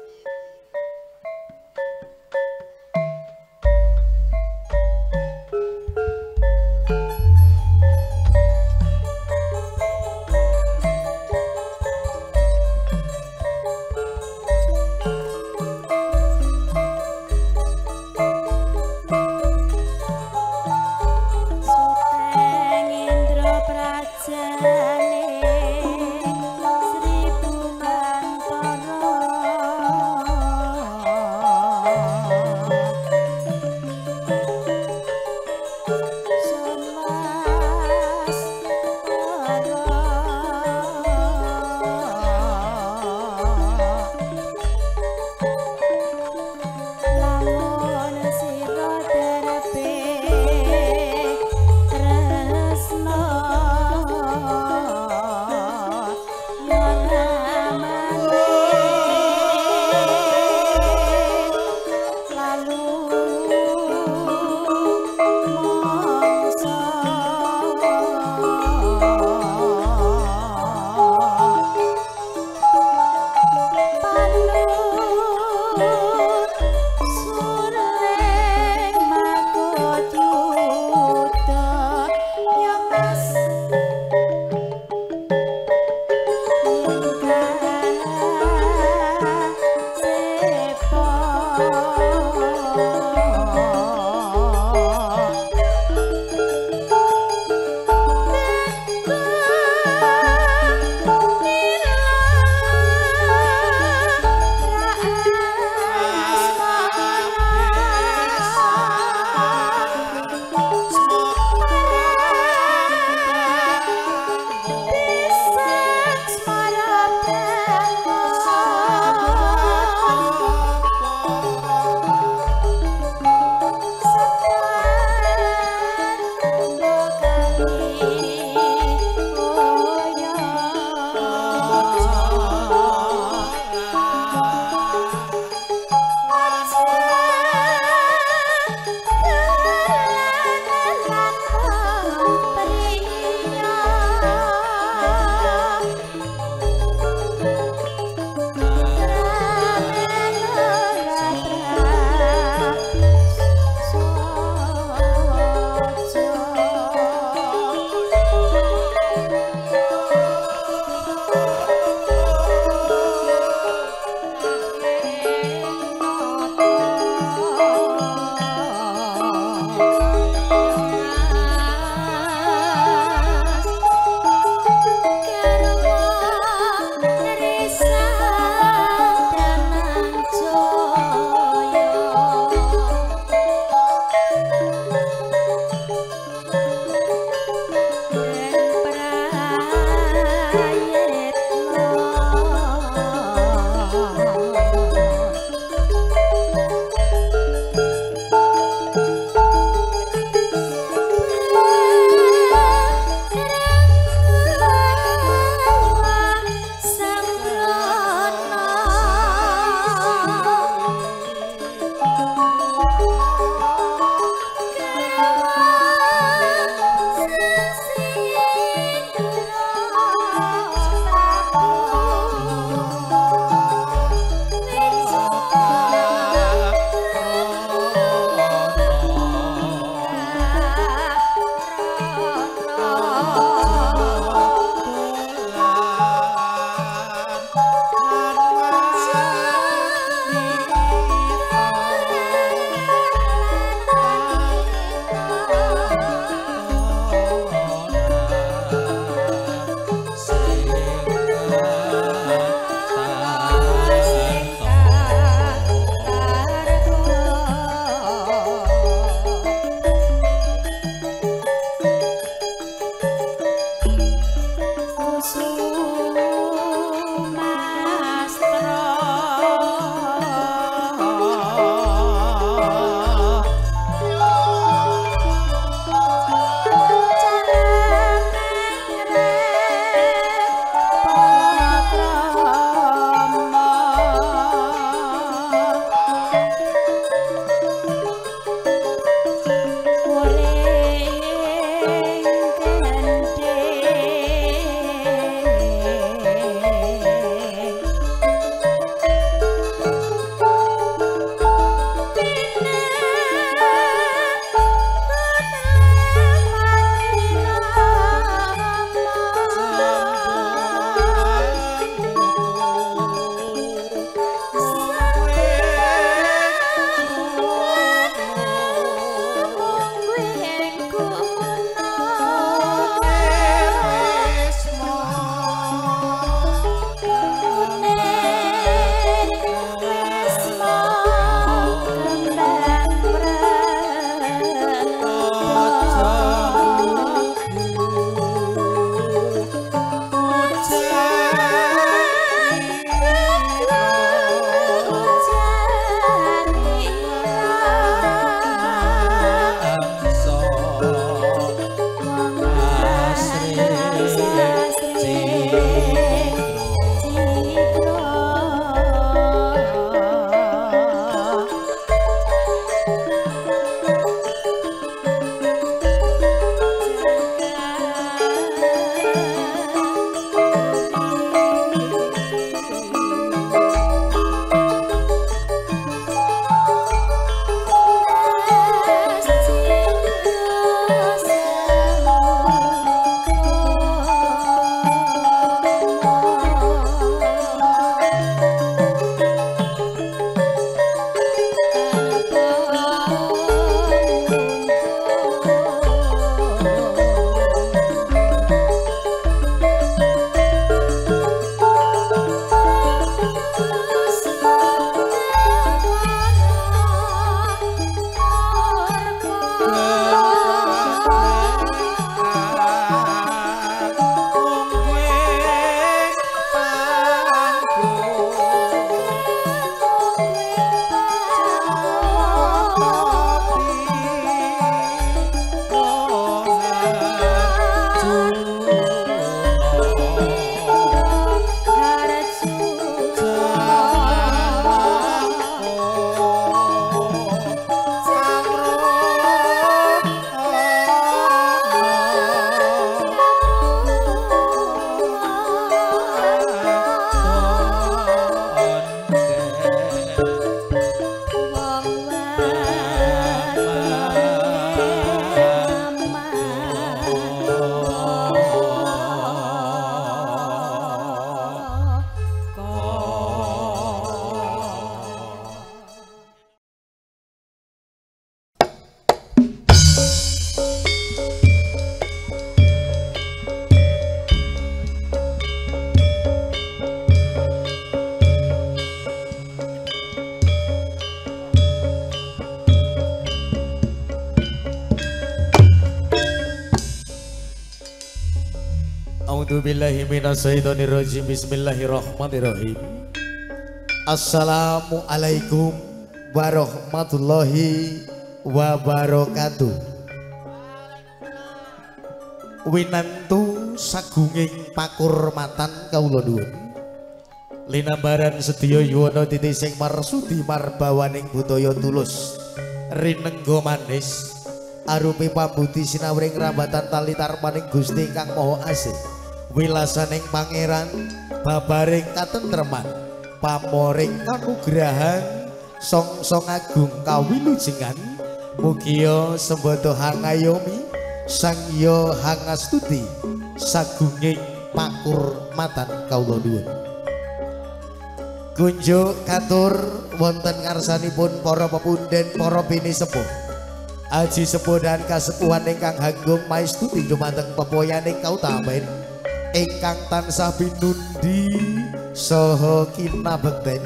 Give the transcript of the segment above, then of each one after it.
Sri Bumantara A'udzubillahi minasyaitonirrajim. Bismillahirrahmanirrahim. Assalamualaikum warahmatullahi wabarakatuh. Winantu sagunging pakurmatan kawula nuwun. Linambaran sedya yuwana titising marsudi marbawaning budaya tulus. Rinengga manis arupi pambuti sinawring rambatan tali tarmaning Gusti Kang Maha Asih. Wilasaning pangeran babaring katentreman pamoring kanugrahan song-song agung kawilujengan mugia sembada hangayomi sangya hangastuti sagunging pakurmatan kawula nuwun. Kunjuk katur wonten ngarsanipun para pepunden para bini sepuh aji sepuh dan kasepuhan ingkang hanggung maestuti dumateng pepoyaning kautamen ingkang tansah pinundi saha kinabekten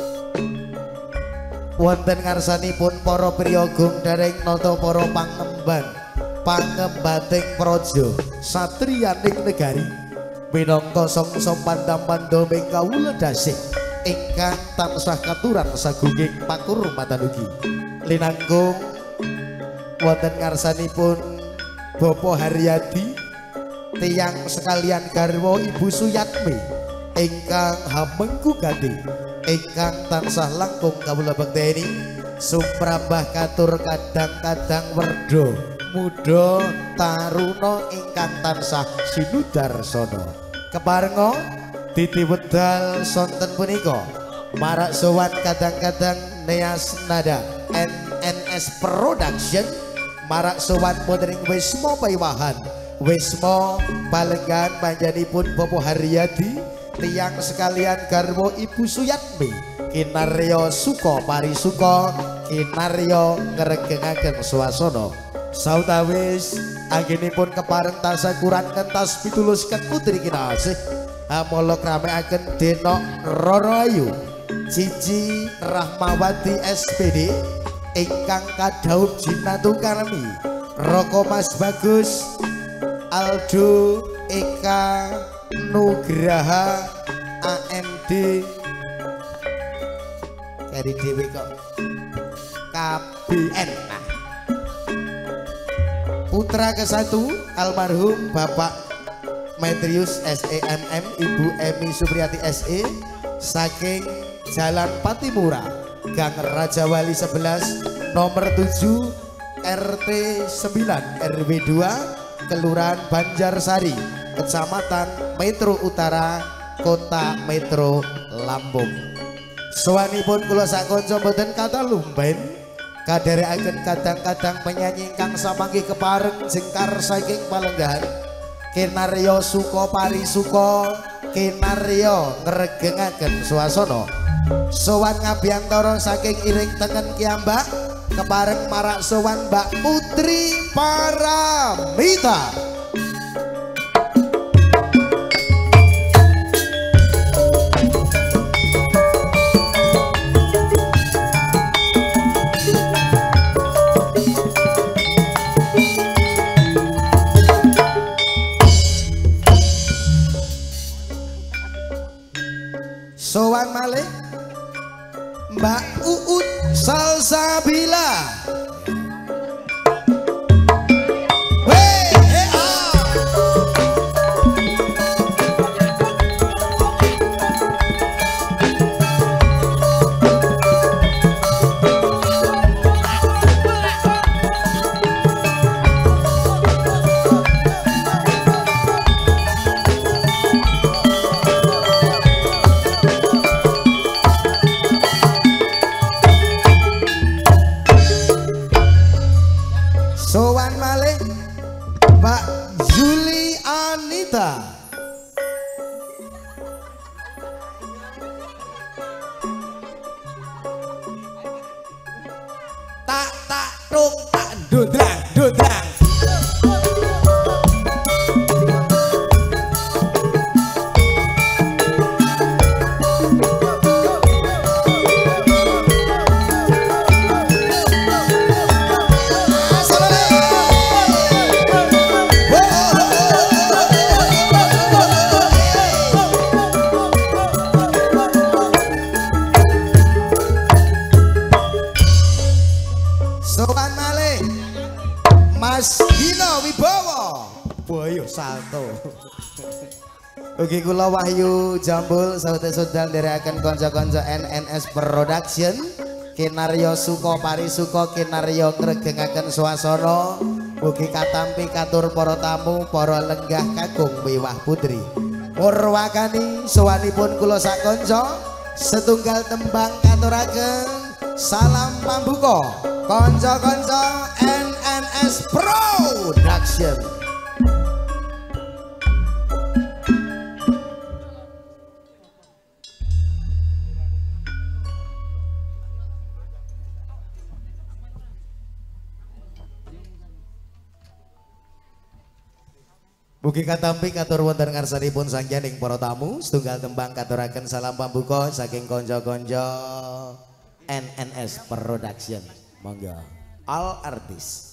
wonten ngarsanipun para priyagung dereng nata para pangembating praja satriyaning negari minangka song-song pandam-pandaming kawula dasih ingkang tansah katuran sagunging pakurmatan ugi linangkung wonten ngarsanipun Bapak Haryadi tiyang sekalian garwa Ibu Suyatmi ingkang hamengku gandhi ingkang tansah langkung kawula bekteni sumrambah katur kadang-kadang werda muda taruna ingkang tansah sinudarsana keparenga titi wedal sonten punika marak sowan kadang-kadang Neas Nada NNS Production marak sowan modering Wisma Payawahan Wisma Palenggan panjenipun Bapak Haryadi tiyang sekalian garwa Ibu Suyatmi kinarya suka parisuka kinarya ngregengaken swasana sautawis anggenipun kepareng tasah kurang kentas pitulus putri kinasih amala kramekaken Denok Roro Ayu Cici Rahmawati SPD ingkang kadhaup jinatu karmi Roko Mas Bagus Aldo Eka Nugraha AMD kari dhewe kok KBN putra kesatu almarhum Bapak Metrius SEMM Ibu Emi Supriyati SE saking Jalan Patimura Gang Raja Wali 11 nomor 7 RT 9 RW 2 Kelurahan Banjarsari Kecamatan Metro Utara Kota Metro Lampung. Sawanipun kula sak kanca mboten kata lumben kadherekaken kadang-kadang penyanyi ingkang samanggih kepareng jengkar saking Palenggan kinarya suka parisuka kinarya ngregengaken swasana sowan ngabiyantara saking iring tengen kiambak kepareng marak sowan Mbak Putri Paramita. Sowan malih Mbak Uut Salsabila. Sowan malih Mbak Juli Anita. Tak tak tung tak dodrang dodrang. salto. Ugi kula Wahyu Jambul saudara-saudara nderekaken kanca-kanca NNS Production kinarya suka parisuka kinarya ngregengaken swasana ugi katampi katur para tamu para lenggah kakung wiwah putri Purwakani sowanipun kula sak kanca setunggal tembang katuraken salam pambuka kanca-kanca NNS Production. Mugi katampi katur wonten ngarsanipun sangjaning para tamu setunggal tembang katuraken salam pambuka saking konco-konco NNS Production. Monggo all artis.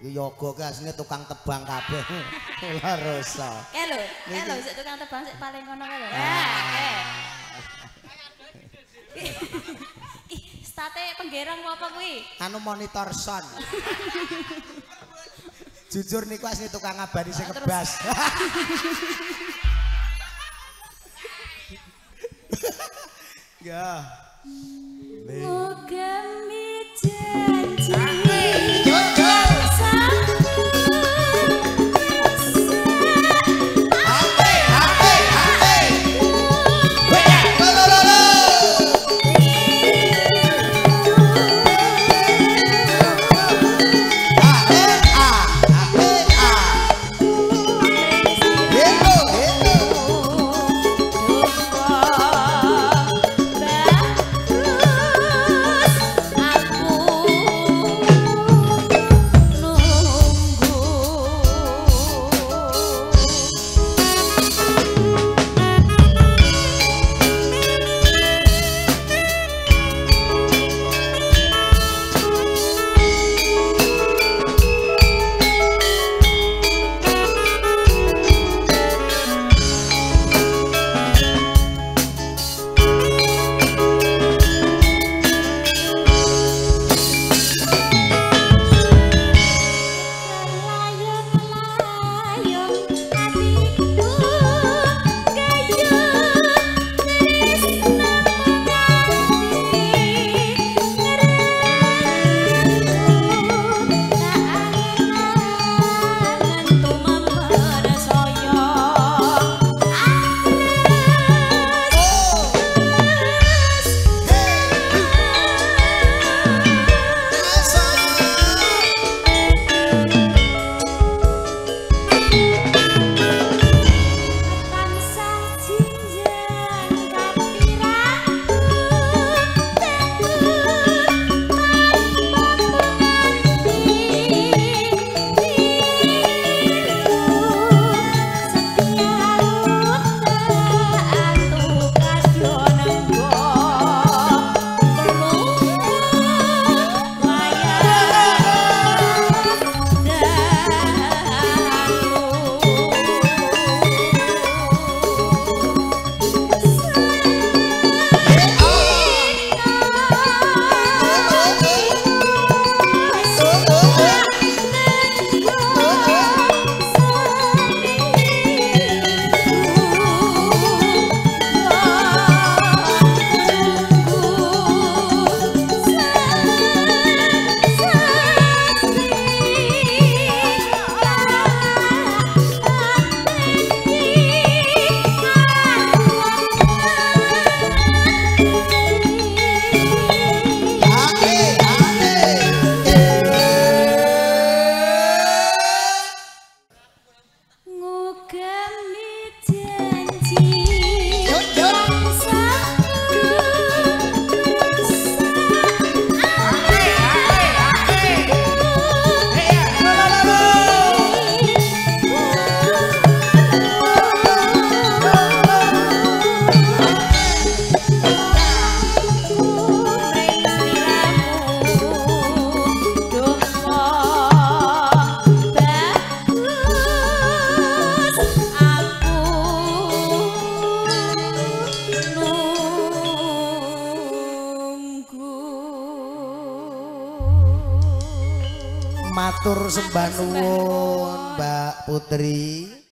Yoga ki asline tukang tebang kabeh. Ora rasa. Lho, sik tukang tebang sik paling ngono kae lho. State penggerang apa kuwi? Anu monitor sound. Jujur niku asli tukang ngabari sing kebas. Ya. Ngogami janji. Matur sembah nuwun Mbak Putri.